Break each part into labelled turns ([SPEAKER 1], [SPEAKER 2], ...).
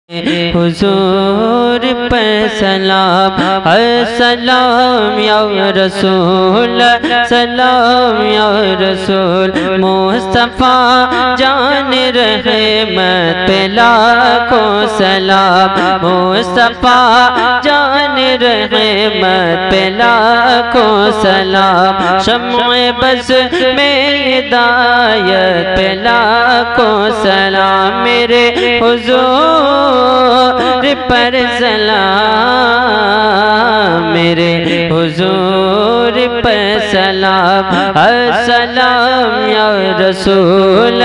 [SPEAKER 1] हुजूर पर सलाम, अस्सलाम या रसूल, सलाम या रसूल। मुस्तफ़ा जान रहमत पे लाखों सलाम, मुस्तफ़ा जान रहमत पे लाखों सलाम। शम्ए बस में हिदायत पे लाखों सलाम। मेरे हुजूर पर सलाम, मेरे हुजूर पर सलाम, अस्सलाम या रसूल,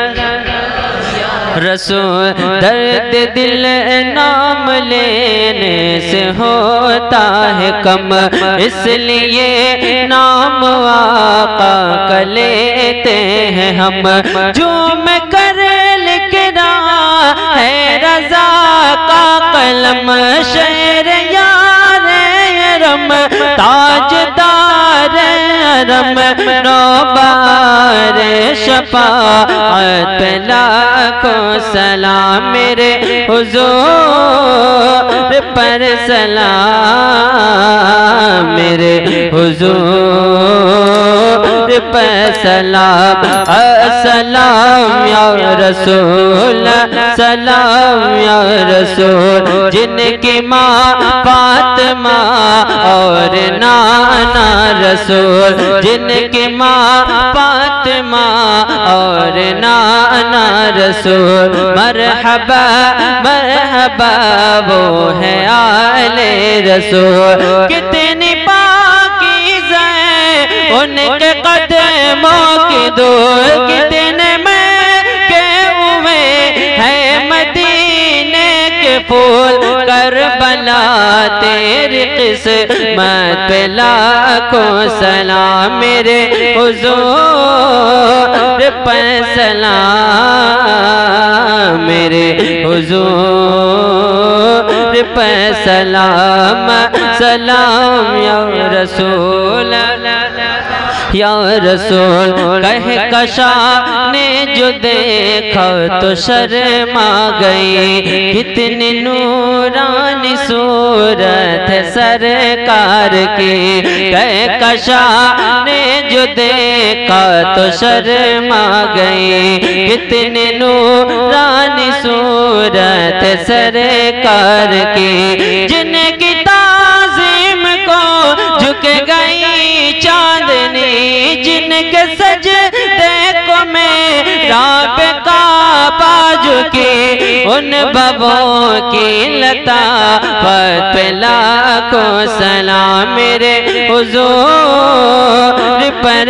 [SPEAKER 1] रसूल। दर्द दिल नाम लेने से होता है कम, इसलिए नाम आका का लेते हैं हम। जो मैं कर लिख रहा है रज़ा का कलम, शेर यार रम, ताजदार रम, नौबार शफाअत पे लाखों सलाम। मेरे हुजूर पर सलाम, मेरे हुजूर पर सलाम, अस्सलाम या रसूल, सलाम या रसूल। जिनकी माँ फातिमा और नाना रसूल, जिनकी माँ फातिमा और नाना रसूल। मरहबा मरहबा वो है आले रसूल। कितनी पाकीज़ा है उनके कदमों की धूल, कितने महके हुए हैं मदीने के फूल। करबला तेरी किस्मत पे लाखों सलाम, मेरे हुजूर पर सलाम, मेरे हुजूर पर सलाम, सलाम या रसूल, या रसूल। कह कशा ने जो देखा तो शर्मा गई, कितनी नूरानी सूरत है सरकार की। कह कशा ने जो देखा तो शर्मा गई, कितनी नूरानी सूरत है सरकार की। जिनकी ताज़ीम को झुक गई चांदनी, जिनके सजदे को मेरा काबा झुकी, उन बबों की लताफत पे लाखों सलाम। मेरे हुजूर पर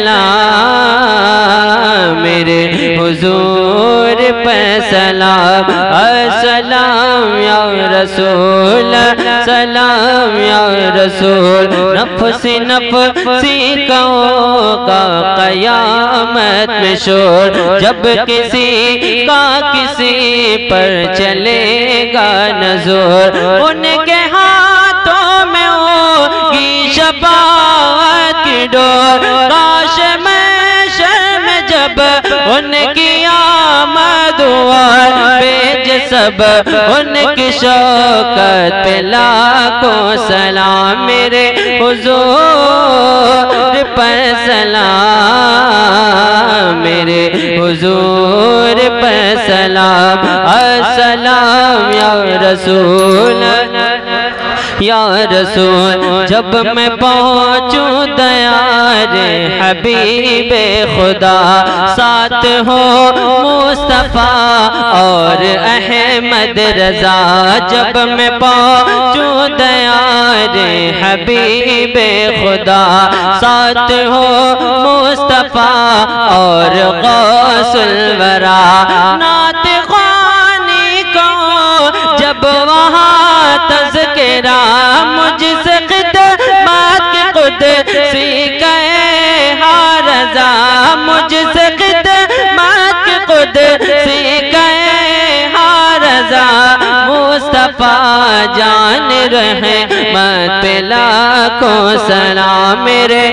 [SPEAKER 1] सलाम, मेरे हुजूर पर सलाम, अस्सलाम या रसूल, सलाम या रसूल। नफ्सी नफ्सी कहूँगा क़यामत में शोर, जब किसी का किसी पर चलेगा नज़र। उनके हाथों में होगी शफ़ाअत की डोर, काश महशर में जब उनकी आमद हुआ बेज सब उनकी शौकत पे लाखों सलाम। मेरे हुजूर पर सलाम, मेरे हुजूर पर सलाम, अस्सलाम या रसूल, या रसूल। जब मैं पहुँचूँ दयारे हबीबे खुदा, साथ हो मुस्तफ़ा और अहमद रज़ा। जब मैं पहुँचूँ दयारे हबीबे खुदा, साथ हो मुस्तफ़ा और गौसुल वरा। नात ख़्वानी को जब वहाँ तज़किरा, मुझसे खिदमत की क़ुदसी कहे हाँ रज़ा, मुझसे खिदमत की क़ुदसी कहे हाँ रज़ा। मुस्तफ़ा जान रहमत पे लाखों सलाम, मेरे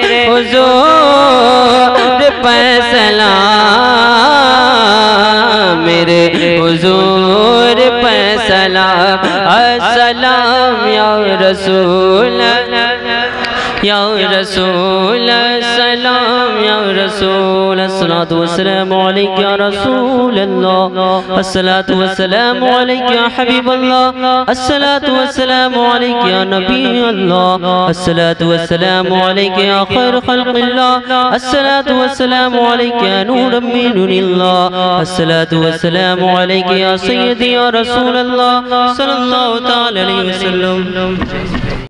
[SPEAKER 1] हुजूर पर सलाम, मेरे हुजूर पर सलाम अस्सलाम या रसूल या रसूल सलाम या रसूल अस्सलातु वस्सलामु अलैका या रसूल अल्लाह अस्सलातु वस्सलामु अलैका या हबीब अल्लाह अस्सलातु वस्सलामु अलैका या नबी अल्लाह अस्सलातु वस्सलामु अलैका या खैर खल्क़िल्लाह अस्सलातु वस्सलामु अलैका या नूरम मिन नूरिल्लाह अस्सलातु वस्सलामु अलैका या सय्यदी या रसूल अल्लाह सल्लल्लाहु तआला अलैहि वसल्लम।